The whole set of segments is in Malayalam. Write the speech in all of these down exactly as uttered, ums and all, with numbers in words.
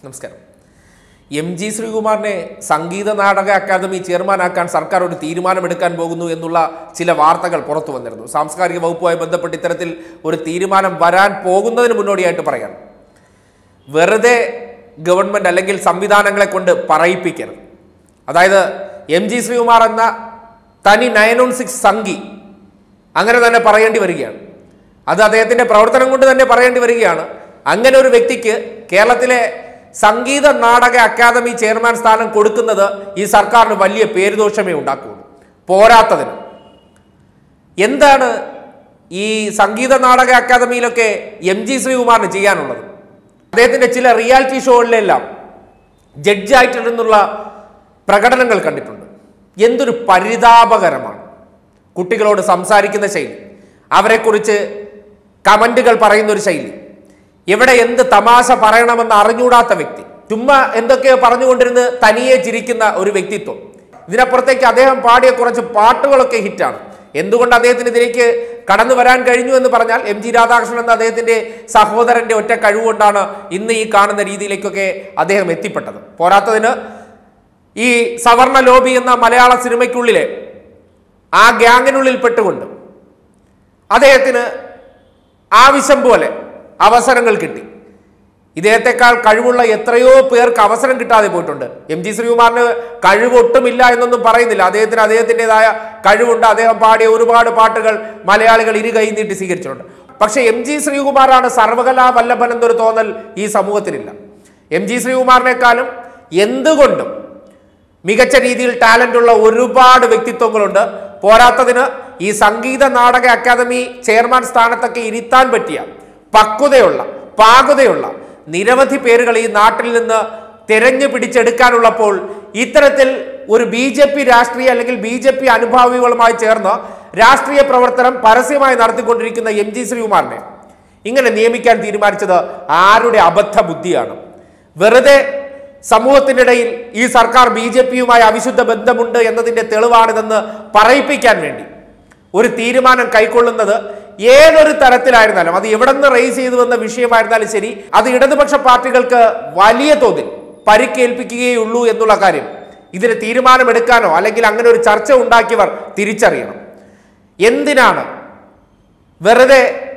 നമസ്കാരം. M G ശ്രീകുമാറിനെ Sangeetha Nataka academy ചെയർമാനാക്കാൻ സർക്കാർ ഒരു തീരുമാനമെടുക്കാൻ പോകുന്നു എന്നുള്ള ചില വാർത്തകൾ പുറത്തു വന്നിരുന്നു. സാംസ്കാരിക വകുപ്പുമായി ബന്ധപ്പെട്ട് ഇത്തരത്തിൽ ഒരു തീരുമാനം വരാൻ പോകുന്നതിന് മുന്നോടിയായിട്ട് പറയാം, വെറുതെ ഗവൺമെന്റ് അല്ലെങ്കിൽ സംവിധാനങ്ങളെ കൊണ്ട് പറയിപ്പിക്കരുത്. അതായത് എം ജി ശ്രീകുമാർ എന്ന തനി നയൻ ഓൺ സിക്സ് സംഗി അങ്ങനെ തന്നെ പറയേണ്ടി വരികയാണ്. അത് അദ്ദേഹത്തിന്റെ പ്രവർത്തനം കൊണ്ട് തന്നെ പറയേണ്ടി വരികയാണ്. അങ്ങനെ ഒരു വ്യക്തിക്ക് കേരളത്തിലെ സംഗീത നാടക അക്കാദമി ചെയർമാൻ സ്ഥാനം കൊടുക്കുന്നത് ഈ സർക്കാരിന് വലിയ പേരുദോഷമേ ഉണ്ടാക്കുകയുള്ളൂ. പോരാത്തതിന് എന്താണ് ഈ സംഗീത നാടക അക്കാദമിയിലൊക്കെ എം ജി ശ്രീകുമാറിന് ചെയ്യാനുള്ളത്? അദ്ദേഹത്തിന്റെ ചില റിയാലിറ്റി ഷോകളിലെല്ലാം ജഡ്ജായിട്ടുള്ള പ്രകടനങ്ങൾ കണ്ടിട്ടുണ്ട്. എന്തൊരു പരിതാപകരമാണ്. കുട്ടികളോട് സംസാരിക്കുന്ന ശൈലി, അവരെക്കുറിച്ച് കമന്റുകൾ പറയുന്ന ഒരു ശൈലി, എവിടെ എന്ത് തമാശ പറയണമെന്ന് അറിഞ്ഞൂടാത്ത വ്യക്തി, ചുമ്മാ എന്തൊക്കെയോ പറഞ്ഞുകൊണ്ടിരുന്ന് തനിയെ ചിരിക്കുന്ന ഒരു വ്യക്തിത്വം. ഇതിനപ്പുറത്തേക്ക് അദ്ദേഹം പാടിയ കുറച്ച് പാട്ടുകളൊക്കെ ഹിറ്റാണ്. എന്തുകൊണ്ട് അദ്ദേഹത്തിന് ഇതിലേക്ക് കടന്നു വരാൻ കഴിഞ്ഞു എന്ന് പറഞ്ഞാൽ എം ജി രാധാകൃഷ്ണൻ എന്ന അദ്ദേഹത്തിന്റെ സഹോദരന്റെ ഒറ്റ കഴിവുകൊണ്ടാണ് ഇന്ന് ഈ കാണുന്ന രീതിയിലേക്കൊക്കെ അദ്ദേഹം എത്തിപ്പെട്ടത്. പോരാത്തതിന് ഈ സവർണ ലോബി എന്ന മലയാള സിനിമയ്ക്കുള്ളിലെ ആ ഗ്യാങ്ങിനുള്ളിൽ പെട്ടുകൊണ്ട് അദ്ദേഹത്തിന് ആവശ്യം പോലെ അവസരങ്ങൾ കിട്ടി. ഇദ്ദേഹത്തെക്കാൾ കഴിവുള്ള എത്രയോ പേർക്ക് അവസരം കിട്ടാതെ പോയിട്ടുണ്ട്. എം ജി ശ്രീകുമാറിന് കഴിവൊട്ടുമില്ല എന്നൊന്നും പറയുന്നില്ല. അദ്ദേഹത്തിന് അദ്ദേഹത്തിൻ്റെതായ കഴിവുണ്ട്. അദ്ദേഹം പാടിയ ഒരുപാട് പാട്ടുകൾ മലയാളികൾ ഇരു കൈ നീട്ടി സ്വീകരിച്ചിട്ടുണ്ട്. പക്ഷെ എം ജി ശ്രീകുമാറാണ് സർവകലാ വല്ലഭൻ എന്നൊരു തോന്നൽ ഈ സമൂഹത്തിനില്ല. എം ജി ശ്രീകുമാറിനേക്കാളും എന്തുകൊണ്ടും മികച്ച രീതിയിൽ ടാലന്റ് ഉള്ള ഒരുപാട് വ്യക്തിത്വങ്ങളുണ്ട്. പോരാത്തതിന് ഈ സംഗീത നാടക അക്കാദമി ചെയർമാൻ സ്ഥാനത്തൊക്കെ ഇരുത്താൻ പറ്റിയ പക്വതയുള്ള പാകതയുള്ള നിരവധി പേരുകൾ ഈ നാട്ടിൽ നിന്ന് തിരഞ്ഞു പിടിച്ചെടുക്കാനുള്ളപ്പോൾ ഇത്തരത്തിൽ ഒരു ബി ജെ പി രാഷ്ട്രീയ അല്ലെങ്കിൽ ബി ജെ പി അനുഭാവികളുമായി ചേർന്ന് രാഷ്ട്രീയ പ്രവർത്തനം പരസ്യമായി നടത്തിക്കൊണ്ടിരിക്കുന്ന എം ജി ശ്രീകുമാറിനെ ഇങ്ങനെ നിയമിക്കാൻ തീരുമാനിച്ചത് ആരുടെ അബദ്ധ ബുദ്ധിയാണ്? വെറുതെ സമൂഹത്തിനിടയിൽ ഈ സർക്കാർ ബി ജെ പിയുമായി അവിശുദ്ധ ബന്ധമുണ്ട് എന്നതിന്റെ തെളിവാണിതെന്ന് പറയിപ്പിക്കാൻ വേണ്ടി ഒരു തീരുമാനം കൈക്കൊള്ളുന്നത് ഏതൊരു തരത്തിലായിരുന്നാലും, അത് എവിടെ നിന്ന് റേസ് ചെയ്തു വന്ന വിഷയമായിരുന്നാലും ശരി, അത് ഇടതുപക്ഷ പാർട്ടികൾക്ക് വലിയ തോതിൽ പരിക്കേൽപ്പിക്കുകയുള്ളൂ എന്നുള്ള കാര്യം ഇതിന് തീരുമാനമെടുക്കാനോ അല്ലെങ്കിൽ അങ്ങനെ ഒരു ചർച്ച ഉണ്ടാക്കിയവർ തിരിച്ചറിയണം. എന്തിനാണ് വെറുതെ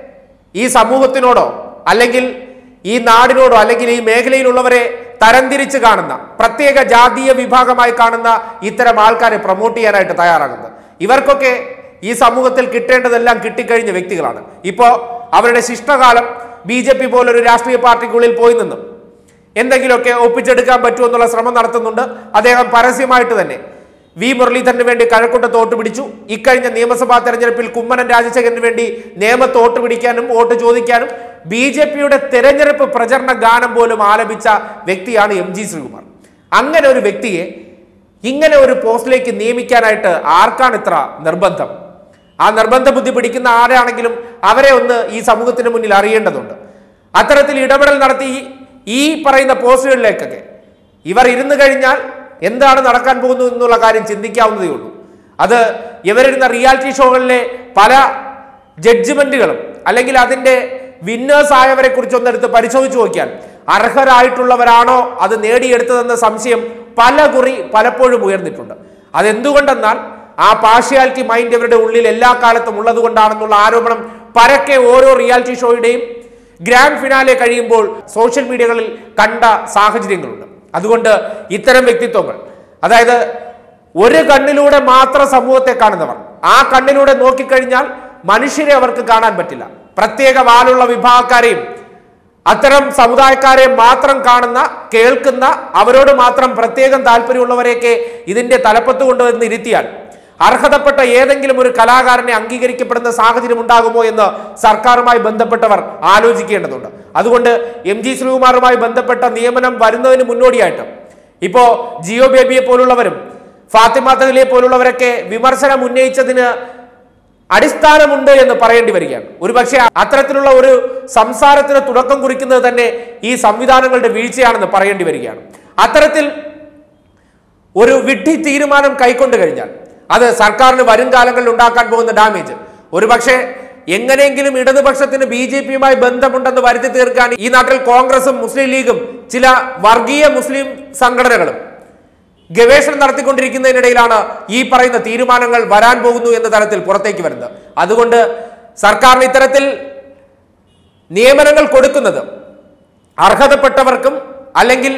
ഈ സമൂഹത്തിനോടോ അല്ലെങ്കിൽ ഈ നാടിനോടോ അല്ലെങ്കിൽ ഈ മേഖലയിലുള്ളവരെ തരംതിരിച്ച് കാണുന്ന, പ്രത്യേക ജാതീയ വിഭാഗമായി കാണുന്ന ഇത്തരം ആൾക്കാരെ പ്രൊമോട്ട് ചെയ്യാനായിട്ട് തയ്യാറാകുന്നത്? ഇവർക്കൊക്കെ ഈ സമൂഹത്തിൽ കിട്ടേണ്ടതെല്ലാം കിട്ടിക്കഴിഞ്ഞ വ്യക്തികളാണ്. ഇപ്പോൾ അവരുടെ ശിഷ്ടകാലം ബി ജെ പി പോലൊരു രാഷ്ട്രീയ പാർട്ടിക്കുള്ളിൽ പോയി നിന്നും എന്തെങ്കിലുമൊക്കെ ഒപ്പിച്ചെടുക്കാൻ പറ്റുമെന്നുള്ള ശ്രമം നടത്തുന്നുണ്ട്. അദ്ദേഹം പരസ്യമായിട്ട് തന്നെ വി മുരളീധരന് വേണ്ടി കഴക്കൂട്ടത്ത് വോട്ട് പിടിച്ചു. ഇക്കഴിഞ്ഞ നിയമസഭാ തെരഞ്ഞെടുപ്പിൽ കുമ്മനം രാജശേഖരന് വേണ്ടി നേമത്ത് വോട്ട് പിടിക്കാനും വോട്ട് ചോദിക്കാനും ബി ജെ പിയുടെ തെരഞ്ഞെടുപ്പ് പ്രചരണ ഗാനം പോലും ആലപിച്ച വ്യക്തിയാണ് എം ജി ശ്രീകുമാർ. അങ്ങനെ ഒരു വ്യക്തിയെ ഇങ്ങനെ ഒരു പോസ്റ്റിലേക്ക് നിയമിക്കാനായിട്ട് ആർക്കാണ് ഇത്ര നിർബന്ധം? ആ നിർബന്ധ ബുദ്ധി പിടിക്കുന്ന ആരാണെങ്കിലും അവരെ ഒന്ന് ഈ സമൂഹത്തിന് മുന്നിൽ അറിയേണ്ടതുണ്ട്. അത്തരത്തിൽ ഇടപെടൽ നടത്തി ഈ പറയുന്ന പോസ്റ്റുകളിലേക്കൊക്കെ ഇവർ ഇരുന്നു കഴിഞ്ഞാൽ എന്താണ് നടക്കാൻ പോകുന്നത് എന്നുള്ള കാര്യം ചിന്തിക്കാവുന്നതേ ഉള്ളൂ. അത് ഇവരിരുന്ന റിയാലിറ്റി ഷോകളിലെ പല ജഡ്ജ്മെന്റുകളും അല്ലെങ്കിൽ അതിന്റെ വിന്നേഴ്സ് ആയവരെ കുറിച്ചൊന്നെടുത്ത് പരിശോധിച്ചു നോക്കിയാൽ അർഹരായിട്ടുള്ളവരാണോ അത് നേടിയെടുത്തതെന്ന സംശയം പല കുറി പലപ്പോഴും ഉയർന്നിട്ടുണ്ട്. അതെന്തുകൊണ്ടെന്നാൽ ആ പാർഷ്യാലിറ്റി മൈൻഡ് ഇവരുടെ ഉള്ളിൽ എല്ലാ കാലത്തും ഉള്ളത് കൊണ്ടാണെന്നുള്ള ആരോപണം പരക്കെ ഓരോ റിയാലിറ്റി ഷോയുടെയും ഗ്രാൻഡ് ഫിനാലെ കഴിയുമ്പോൾ സോഷ്യൽ മീഡിയകളിൽ കണ്ട സാഹചര്യങ്ങളുണ്ട്. അതുകൊണ്ട് ഇത്തരം വ്യക്തിത്വങ്ങൾ, അതായത് ഒരു കണ്ണിലൂടെ മാത്രം സമൂഹത്തെ കാണുന്നവർ, ആ കണ്ണിലൂടെ നോക്കിക്കഴിഞ്ഞാൽ മനുഷ്യരെ അവർക്ക് കാണാൻ പറ്റില്ല. പ്രത്യേക വാലുള്ള വിഭാഗക്കാരെയും അത്തരം സമുദായക്കാരെ മാത്രം കാണുന്ന, കേൾക്കുന്ന, അവരോട് മാത്രം പ്രത്യേകം താല്പര്യമുള്ളവരെയൊക്കെ ഇതിന്റെ തലപ്പത്ത് കൊണ്ടുവന്ന് ഇരുത്തിയാൽ അർഹതപ്പെട്ട ഏതെങ്കിലും ഒരു കലാകാരനെ അംഗീകരിക്കപ്പെടുന്ന സാഹചര്യം ഉണ്ടാകുമോ എന്ന് സർക്കാരുമായി ബന്ധപ്പെട്ടവർ ആലോചിക്കേണ്ടതുണ്ട്. അതുകൊണ്ട് എം ജി ശ്രീകുമാറുമായി ബന്ധപ്പെട്ട നിയമനം വരുന്നതിന് മുന്നോടിയായിട്ട് ഇപ്പോ ജിയോ ബേബിയെ പോലുള്ളവരും ഫാത്തിമ തഹ്ലിയെ പോലുള്ളവരൊക്കെ വിമർശനം ഉന്നയിച്ചതിന് അടിസ്ഥാനമുണ്ട് എന്ന് പറയേണ്ടി വരികയാണ്. ഒരുപക്ഷെ അത്തരത്തിലുള്ള ഒരു സംസാരത്തിന് തുടക്കം കുറിക്കുന്നത് തന്നെ ഈ സംവിധാനങ്ങളുടെ വീഴ്ചയാണെന്ന് പറയേണ്ടി വരികയാണ്. അത്തരത്തിൽ ഒരു വിഡ്ഢി തീരുമാനം കൈക്കൊണ്ടു കഴിഞ്ഞാൽ അത് സർക്കാരിന് വരും കാലങ്ങളിൽ ഉണ്ടാക്കാൻ പോകുന്ന ഡാമേജ് ഒരുപക്ഷെ എങ്ങനെയെങ്കിലും ഇടതുപക്ഷത്തിന് ബി ജെ പിയുമായി ബന്ധമുണ്ടെന്ന് വരുത്തി തീർക്കാൻ ഈ നാട്ടിൽ കോൺഗ്രസും മുസ്ലിം ലീഗും ചില വർഗീയ മുസ്ലിം സംഘടനകളും ഗവേഷണം നടത്തിക്കൊണ്ടിരിക്കുന്നതിനിടയിലാണ് ഈ പറയുന്ന തീരുമാനങ്ങൾ വരാൻ പോകുന്നു എന്ന തരത്തിൽ പുറത്തേക്ക് വരുന്നത്. അതുകൊണ്ട് സർക്കാരിന് ഇത്തരത്തിൽ നിയമനങ്ങൾ കൊടുക്കുന്നത് അർഹതപ്പെട്ടവർക്കും അല്ലെങ്കിൽ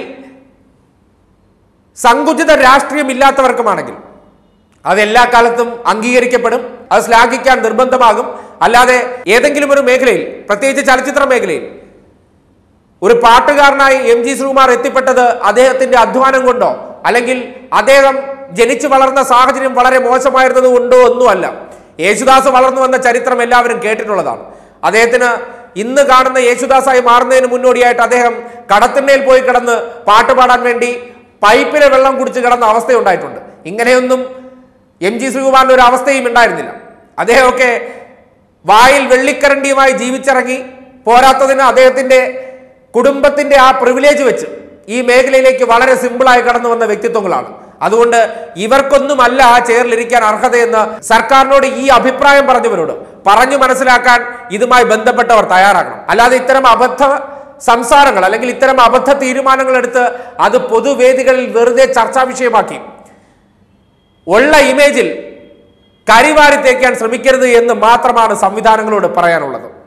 സങ്കുചിത രാഷ്ട്രീയമില്ലാത്തവർക്കുമാണെങ്കിൽ അതെല്ലാ കാലത്തും അംഗീകരിക്കപ്പെടും, അത് ശ്ലാഘിക്കാൻ നിർബന്ധമാകും. അല്ലാതെ ഏതെങ്കിലും ഒരു മേഖലയിൽ, പ്രത്യേകിച്ച് ചലച്ചിത്ര മേഖലയിൽ ഒരു പാട്ടുകാരനായി എം ജി ശ്രീകുമാർ എത്തിപ്പെട്ടത് അദ്ദേഹത്തിന്റെ അധ്വാനം കൊണ്ടോ അല്ലെങ്കിൽ അദ്ദേഹം ജനിച്ചു വളർന്ന സാഹചര്യം വളരെ മോശമായിരുന്നത് കൊണ്ടോ ഒന്നുമല്ല. യേശുദാസ് വളർന്നു വന്ന ചരിത്രം എല്ലാവരും കേട്ടിട്ടുള്ളതാണ്. അദ്ദേഹത്തിന് ഇന്ന് കാണുന്ന യേശുദാസായി മാറുന്നതിന് മുന്നോടിയായിട്ട് അദ്ദേഹം കടത്തിണ്ണയിൽ പോയി കിടന്ന് പാട്ട് പാടാൻ വേണ്ടി പൈപ്പിലെ വെള്ളം കുടിച്ച് കിടന്ന അവസ്ഥയുണ്ടായിട്ടുണ്ട്. ഇങ്ങനെയൊന്നും എം ജി ശ്രീകുമാറിന്റെ ഒരു അവസ്ഥയും ഉണ്ടായിരുന്നില്ല. അദ്ദേഹമൊക്കെ വായിൽ വെള്ളിക്കരണ്ടിയുമായി ജീവിച്ചിറങ്ങി, പോരാത്തതിന് അദ്ദേഹത്തിന്റെ കുടുംബത്തിന്റെ ആ പ്രിവിലേജ് വെച്ച് ഈ മേഖലയിലേക്ക് വളരെ സിമ്പിളായി കടന്നു വന്ന വ്യക്തിത്വങ്ങളാണ്. അതുകൊണ്ട് ഇവർക്കൊന്നുമല്ല ആ ചെയറിലിരിക്കാൻ അർഹതയെന്ന് സർക്കാരിനോട് ഈ അഭിപ്രായം പറഞ്ഞവരോട് പറഞ്ഞു മനസ്സിലാക്കാൻ ഇതുമായി ബന്ധപ്പെട്ടവർ തയ്യാറാകണം. അല്ലാതെ ഇത്തരം അബദ്ധ സംസാരങ്ങൾ അല്ലെങ്കിൽ ഇത്തരം അബദ്ധ തീരുമാനങ്ങൾ എടുത്ത് അത് പൊതുവേദികളിൽ വെറുതെ ചർച്ചാ വിഷയമാക്കി ഉള്ള ഇമേജിൽ കരിവാരി തേക്കാൻ ശ്രമിക്കരുത് എന്ന് മാത്രമാണ് സംവിധാനങ്ങളോട് പറയാനുള്ളത്.